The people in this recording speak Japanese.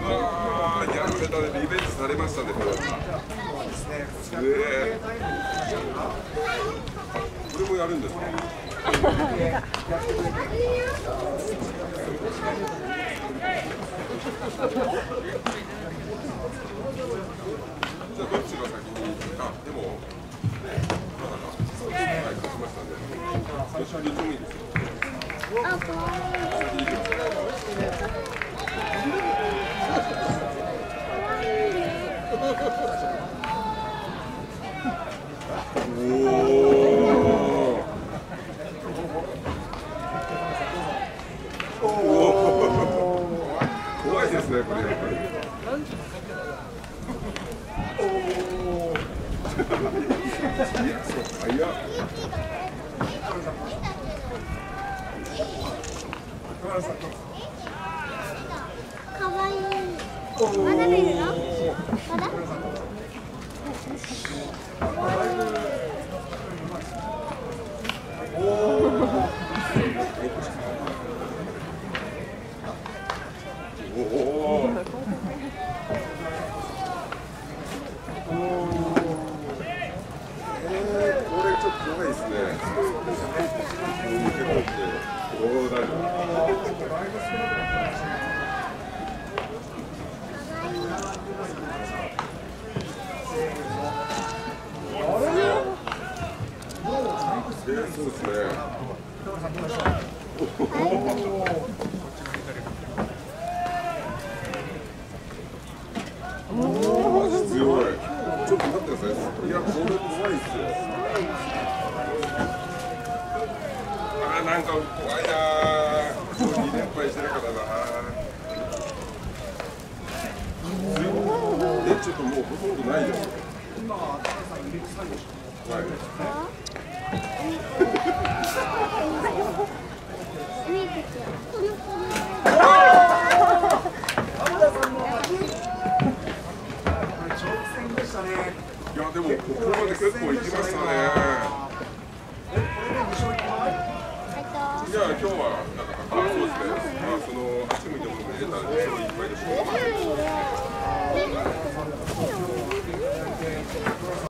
わー、やられたね、リベンジされましたね、これは。これもやるんですか。じゃあどっちが先に、あ、でもまだな、はい、勝ちましたね。どっちもいいですよ。 あ、かわいい。 怖いですね、これやっぱり。早っ。 かわいい。まだ見るの？まだ？ これちょっと怖いですね。おお、大丈夫。そうですね。強い。ちょっと待ってください。いや、これ怖いですよ。あ、なんか怖いな。2連敗してるからな。ちょっともうほとんどないですよ。はい。いや、でもここまで結構行きましたね。いや、今日はなんかそうですね。まあそのあっち向いても入れたら2勝1敗でしょう。